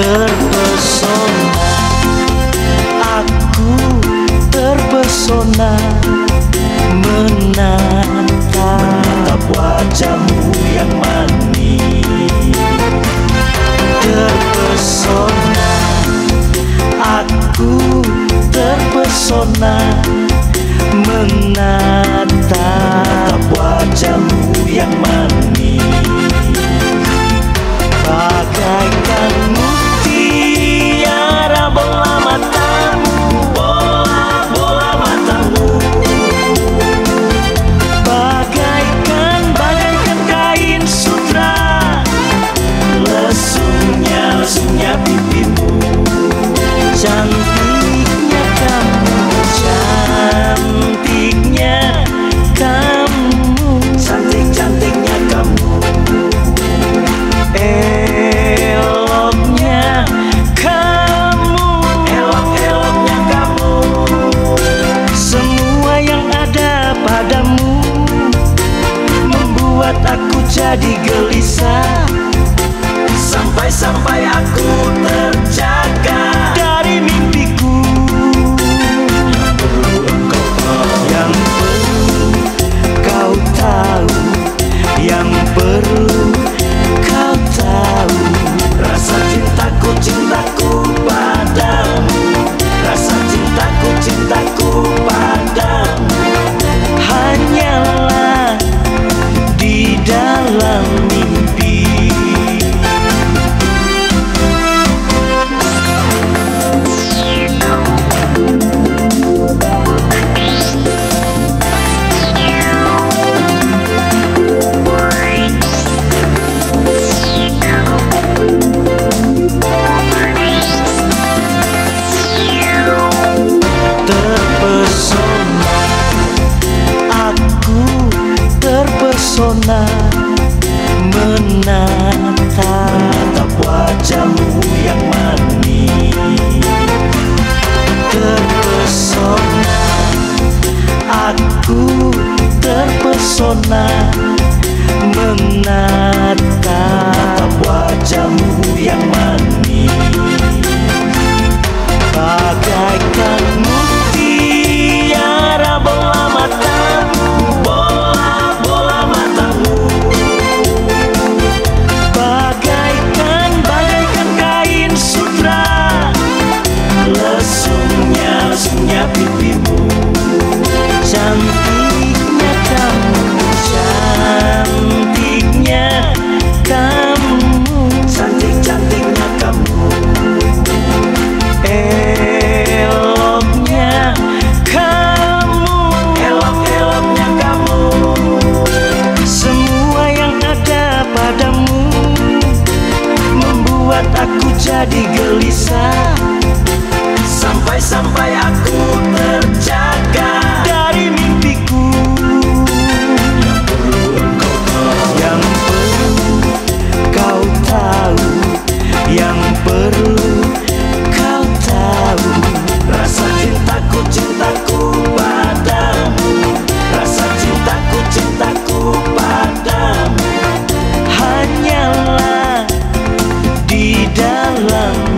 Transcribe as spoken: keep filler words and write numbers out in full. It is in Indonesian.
Terpesona, aku terpesona menatap wajahmu yang manis. Terpesona, aku terpesona menatap wajahmu yang manis. Bagaikan mutiara bola matamu, bola-bola matamu. Bagaikan, bagaikan kain sutra, lesungnya, lesungnya pipimu. Cantiknya kamu, cantiknya kamu, cantik-cantiknya kamu. Eloknya kamu, elok-eloknya kamu. Semua yang ada padamu membuat aku jadi gelisah. Sampai-sampai aku terjaga dari mimpiku. Yang perlu kau tahu, yang perlu kau tahu, rasa cintaku, cintaku padamu. Rasa cintaku, cintaku padamu hanyalah di dalam mimpi. Terpesona menatap wajahmu yang manis. Terpesona, aku terpesona menatap wajahmu yang manis. Bagaikan mutiara bola matamu, bola-bola matamu. Bagaikan, bagaikan kain sutra, lesungnya, lesungnya pipimu. Cantiknya kamu, cantiknya kamu, cantik-cantiknya kamu. Eloknya kamu, elok-eloknya kamu. Semua yang ada padamu membuat aku jadi gelisah. Sampai-sampai aku terjaga dari mimpiku. Yang perlu kau tahu, yang perlu kau tahu, rasa cintaku, cintaku padamu. Rasa cintaku, cintaku padamu hanyalah di dalam